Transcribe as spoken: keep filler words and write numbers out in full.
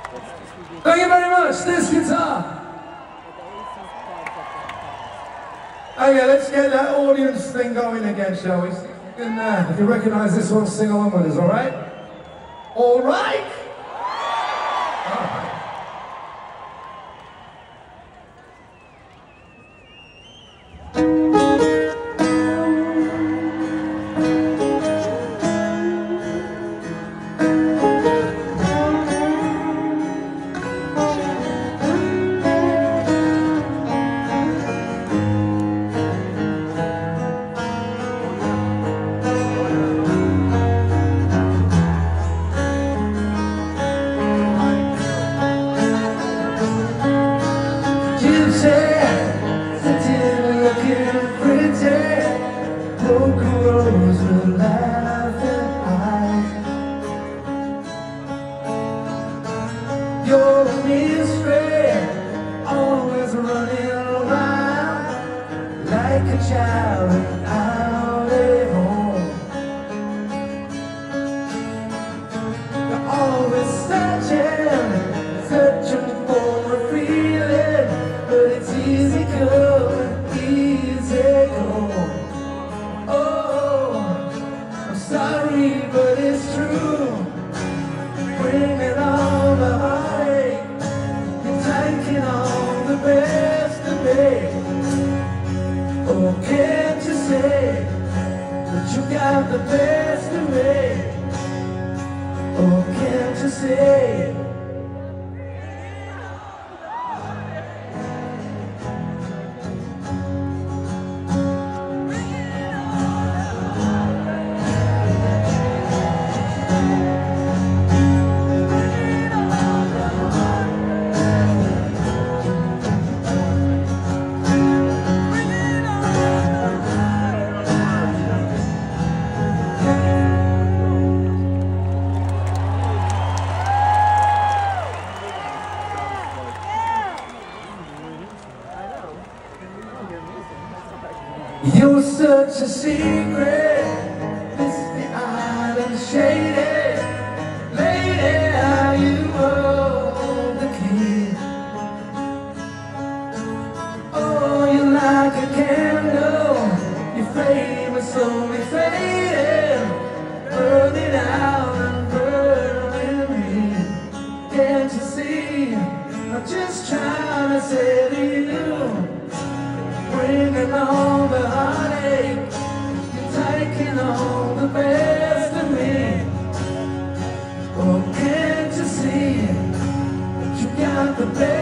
Thank you very much. This guitar. Okay, let's get that audience thing going again, shall we? And, uh, if you recognize this one, sing along with us, all right? All right? All right. You're a mystery, always running around like a child out at home. You're always searching, searching for a feeling, but it's easy come, easy go. Oh, I'm sorry, but it's true. Bring it on the heartache, you're taking all the best of me. Oh, can't you say that you got the best of me? Oh, can't you say? You're such a secret, misty eyed and shady. Lady, how you hold the key. Oh, you're like a candle, your flame is slowly fading, burning out and burning me. Can't you see, I'm just trying to say to you, bringing on the heartache, you're taking all the best of me. Oh, can't you see that you got the best?